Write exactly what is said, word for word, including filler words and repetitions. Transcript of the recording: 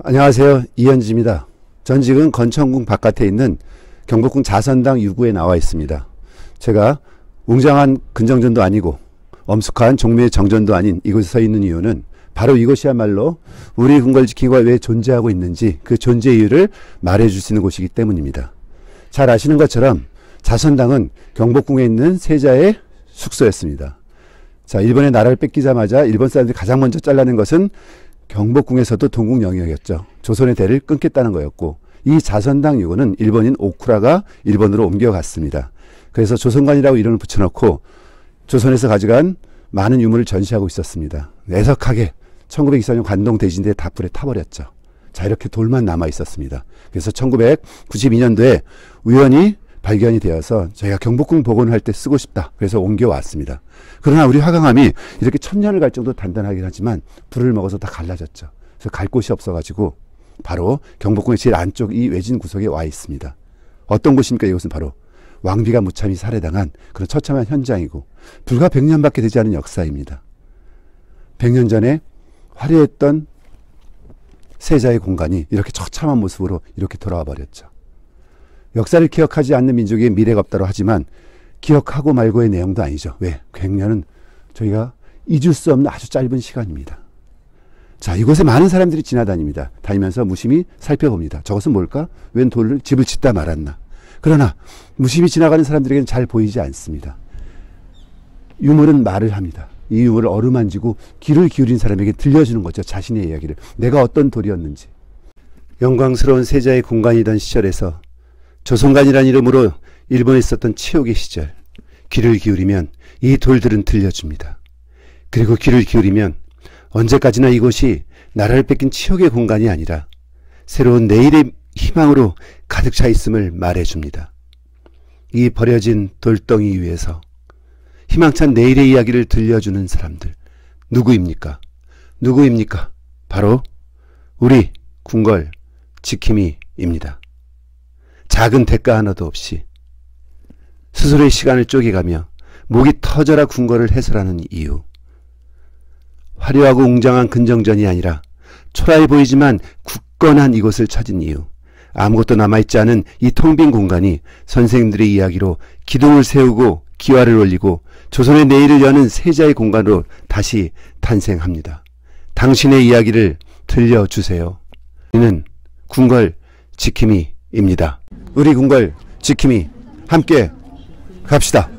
안녕하세요. 이현지입니다. 전 지금 건천궁 바깥에 있는 경복궁 자선당 유구에 나와 있습니다. 제가 웅장한 근정전도 아니고 엄숙한 종묘의 정전도 아닌 이곳에 서 있는 이유는 바로 이곳이야말로 우리 궁궐지키가 왜 존재하고 있는지 그 존재 이유를 말해줄 수 있는 곳이기 때문입니다. 잘 아시는 것처럼 자선당은 경복궁에 있는 세자의 숙소였습니다. 자, 일본의 나라를 뺏기자마자 일본 사람들이 가장 먼저 잘라낸 것은 경복궁에서도 동국 영역이었죠. 조선의 대를 끊겠다는 거였고, 이 자선당 유구는 일본인 오쿠라가 일본으로 옮겨갔습니다. 그래서 조선관이라고 이름을 붙여놓고 조선에서 가져간 많은 유물을 전시하고 있었습니다. 애석하게 천구백이십사 년 관동 대진대에 다 불에 타버렸죠. 자, 이렇게 돌만 남아 있었습니다. 그래서 천구백구십이 년도에 우연히 발견이 되어서 저희가 경복궁 복원할 때 쓰고 싶다. 그래서 옮겨왔습니다. 그러나 우리 화강암이 이렇게 천년을 갈 정도 단단하긴 하지만 불을 먹어서 다 갈라졌죠. 그래서 갈 곳이 없어가지고 바로 경복궁의 제일 안쪽 이 외진 구석에 와 있습니다. 어떤 곳입니까? 이곳은 바로 왕비가 무참히 살해당한 그런 처참한 현장이고 불과 백 년밖에 되지 않은 역사입니다. 백 년 전에 화려했던 세자의 공간이 이렇게 처참한 모습으로 이렇게 돌아와 버렸죠. 역사를 기억하지 않는 민족의 미래가 없다고 하지만 기억하고 말고의 내용도 아니죠. 왜? 백 년은 저희가 잊을 수 없는 아주 짧은 시간입니다. 자, 이곳에 많은 사람들이 지나다닙니다. 다니면서 무심히 살펴봅니다. 저것은 뭘까? 웬 돌을 집을 짓다 말았나? 그러나 무심히 지나가는 사람들에게는 잘 보이지 않습니다. 유물은 말을 합니다. 이 유물을 어루만지고 귀를 기울인 사람에게 들려주는 거죠. 자신의 이야기를. 내가 어떤 돌이었는지. 영광스러운 세자의 공간이던 시절에서 조선관이라는 이름으로 일본에 있었던 치욕의 시절, 귀를 기울이면 이 돌들은 들려줍니다. 그리고 귀를 기울이면 언제까지나 이곳이 나라를 뺏긴 치욕의 공간이 아니라 새로운 내일의 희망으로 가득 차 있음을 말해줍니다. 이 버려진 돌덩이 위에서 희망찬 내일의 이야기를 들려주는 사람들, 누구입니까? 누구입니까? 바로 우리 궁궐 지킴이입니다. 작은 대가 하나도 없이 스스로의 시간을 쪼개가며 목이 터져라 궁궐을 해설하는 이유. 화려하고 웅장한 근정전이 아니라 초라해 보이지만 굳건한 이곳을 찾은 이유. 아무것도 남아있지 않은 이 텅 빈 공간이 선생님들의 이야기로 기둥을 세우고 기와를 올리고 조선의 내일을 여는 세자의 공간으로 다시 탄생합니다. 당신의 이야기를 들려주세요. 우리는 궁궐 지킴이입니다. 우리 궁궐 지킴이 함께 갑시다.